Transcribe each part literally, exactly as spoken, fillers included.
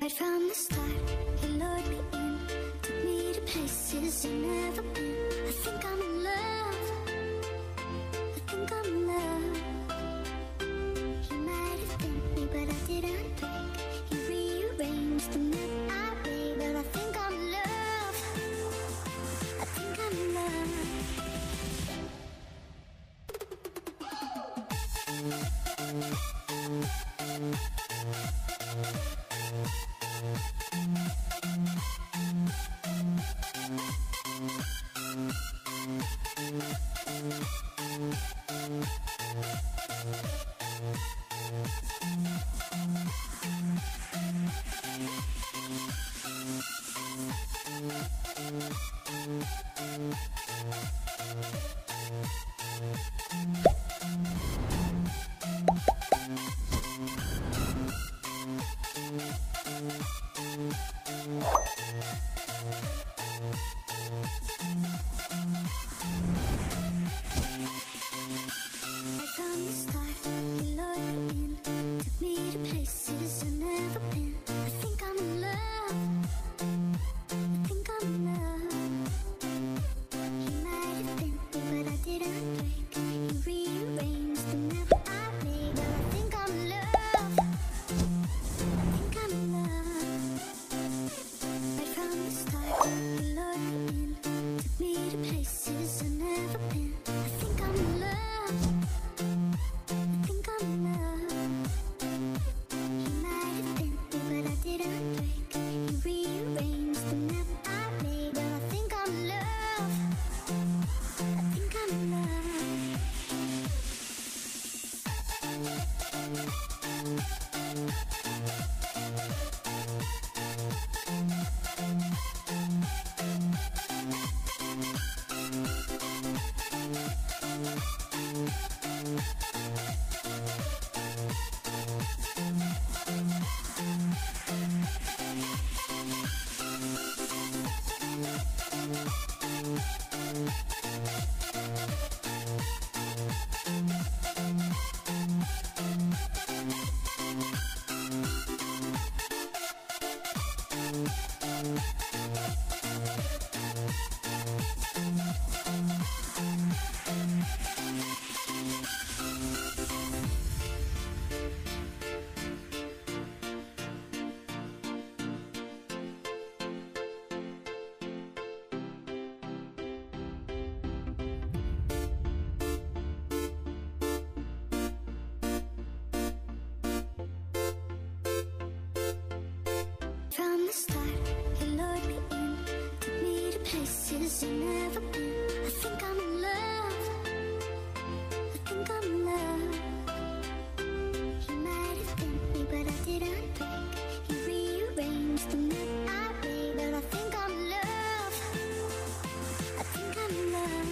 Right from the start, you lured me in, took me to places I've never been. I think I'm in love, I think I'm in love. You might have bent me, but I didn't break. You rearranged the map I made, but I think I'm in love, I think I'm in love. From the start, you lured me in, took me to places I've never been. I think I'm in love, I think I'm in love. You might have bent me, but I didn't break. You rearranged the map I made, but I think I'm in love, I think I'm in love.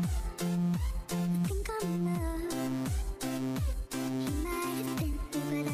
But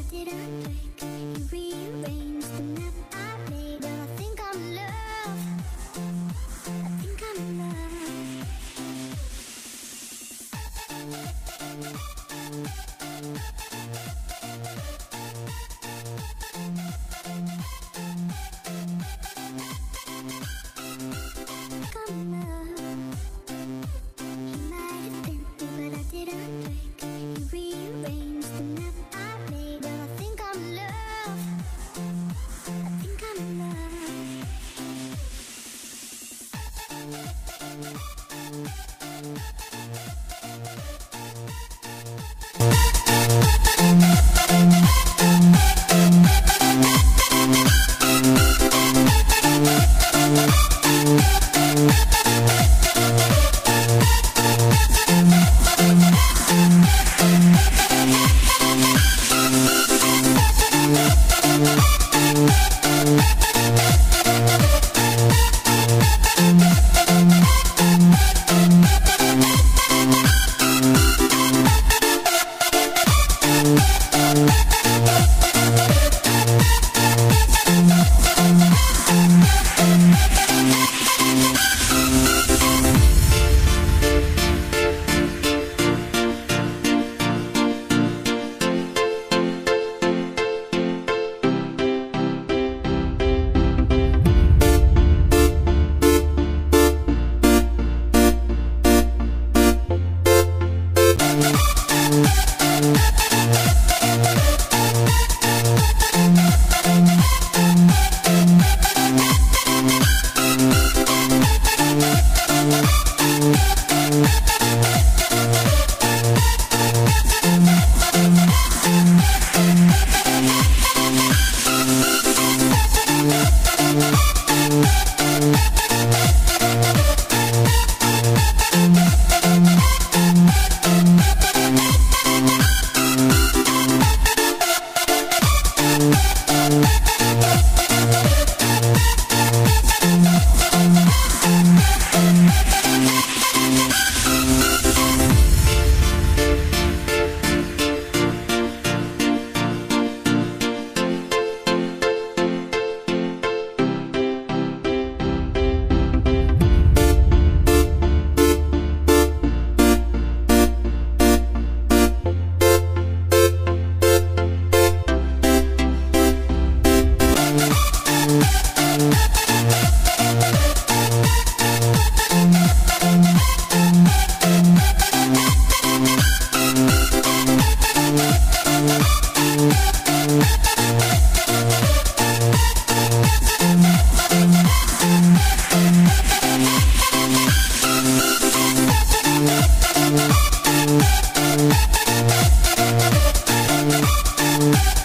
We'll be right back.